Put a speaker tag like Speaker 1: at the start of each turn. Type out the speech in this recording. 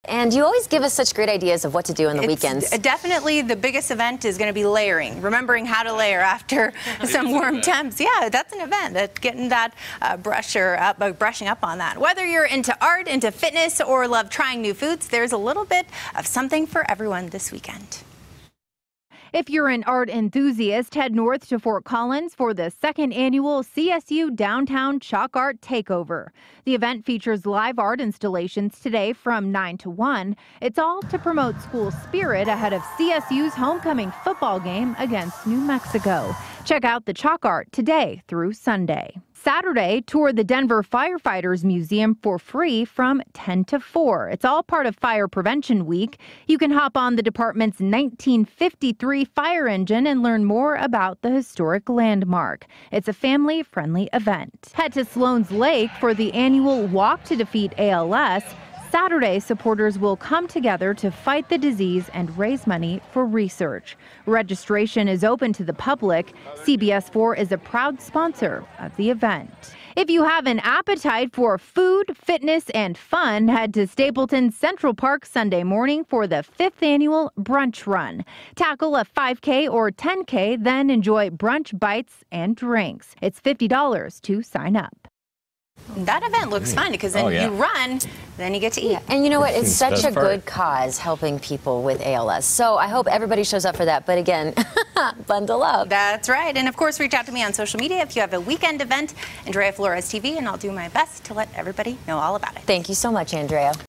Speaker 1: And you always give us such great ideas of what to do on the weekends.
Speaker 2: Definitely the biggest event is going to be layering, remembering how to layer after some warm temps. Yeah, that's an event, getting that brushing up on that. Whether you're into art, into fitness, or love trying new foods, there's a little bit of something for everyone this weekend.
Speaker 3: If you're an art enthusiast, head north to Fort Collins for the second annual CSU Downtown Chalk Art Takeover. The event features live art installations today from 9 to 1. It's all to promote school spirit ahead of CSU's homecoming football game against New Mexico. Check out the chalk art today through Sunday. Saturday, tour the Denver Firefighters Museum for free from 10 to 4. It's all part of Fire Prevention Week. You can hop on the department's 1953 fire engine and learn more about the historic landmark. It's a family-friendly event. Head to Sloan's Lake for the annual Walk to Defeat ALS. Saturday, supporters will come together to fight the disease and raise money for research. Registration is open to the public. CBS 4 is a proud sponsor of the event. If you have an appetite for food, fitness, and fun, head to Stapleton Central Park Sunday morning for the 5th annual Brunch Run. Tackle a 5K or 10K, then enjoy brunch bites and drinks. It's $50 to sign up.
Speaker 2: That event looks fun because then you run, then you get to eat.
Speaker 1: Yeah. And you know what? It's such a good cause helping people with ALS. So I hope everybody shows up for that. But again, bundle up.
Speaker 2: That's right. And of course, reach out to me on social media if you have a weekend event. Andrea Flores TV, and I'll do my best to let everybody know all about it.
Speaker 1: Thank you so much, Andrea.